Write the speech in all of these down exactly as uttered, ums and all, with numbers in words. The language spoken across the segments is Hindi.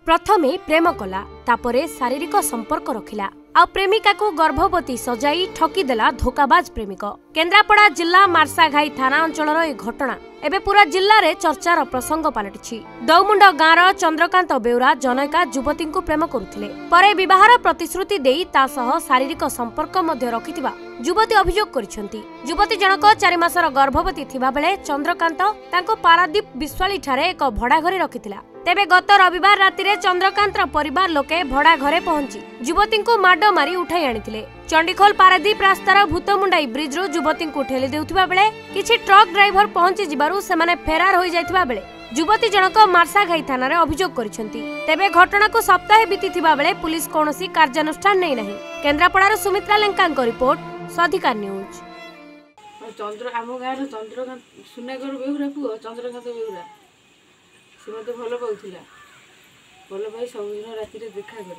प्रथमे प्रेम कला तापरे शारीरिक संपर्क रखिला आ प्रेमिका को गर्भवती सजाई ठकीदेला धोकाबाज प्रेमिक। केन्द्रापड़ा जिला मार्साघाई थाना अंचल घटना एबे पूरा जिल्ला रे चर्चार प्रसंग पलटिछि। दौमुंड गाँवर चंद्रकांत बेउरा जनैका युवती को प्रेम करुथिले परे विवाहर प्रतिश्रुति देई ता सह शारीरिक संपर्क मध्य रखिथिबा युवती अभियोग करिसेंती। युवती जनक चारि मासर गर्भवती थिबा बेले चंद्रकांत तांको पारादीप बिस्वाली ठारे एक भड़ा घरे रखिथिला। तेबे गत रविवार रातिरे चंद्रकांतर परिवार लोके भड़ा घरे पहुंची युवती को माड मारी उठाई आनिथिले। चंडीखोल पारादीप रास्तार भूतमुंडाई ब्रिज रो युवती को ठेली देउथिबा बेले किछि ट्रक ड्राइवर पहुंची जिबारु सेमाने फेरार होई जायथिबा बेले युवती जनक मार्साघाई थाना रे अभियोग करिसेंती। तेबे घटना को सप्ताह बीतीथिबा बेले पुलिस कोनोसी कार्यानुष्ठान नै नाही। केन्द्रापड़ार सुमित्रा लेंकांक रिपोर्ट स्वाधिकार न्यूज। चंद्र आम गाँव चंद्रकांत सुनागर बेहुरा पुओ चंद्रकांत बेहुरा से मत भल पाला भल पाई सबुदिन राति देखा करे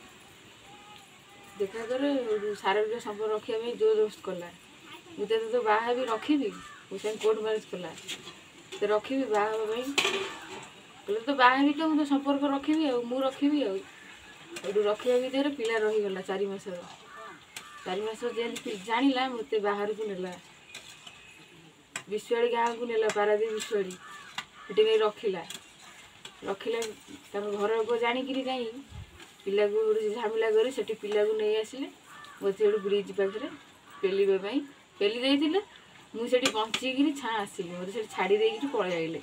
देखा करे शारीरिक संपर्क रखा जोर जबरदस्त कला मुझे तो बाहा भी रखी मुझे कोर्ट मैरेज कला तो रखी बाहा कहले तो बाहा भी तो मुझे संपर्क रखी मु रखी रखा भितर पिला रहीगला चार मसर चार मस जाना मत बाहर को नेला विश्वाड़ी गाँव को नेला पारादीप विश्वाड़ी ये नहीं रखिला रखिला घर लोग जाणिक कहीं पिला को झमेला कर पिला को नहीं आसिले मत ब्रिज पाखे पेलिवाई पेली देते मुझे बंचिकी छा आसली मत छाड़ी पलि आइले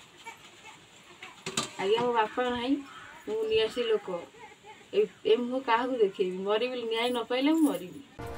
आज्ञा मो बापा ना मुझे लोक ए मुझे क्या देखेबी मरबी न्याय न पाइले मरबी।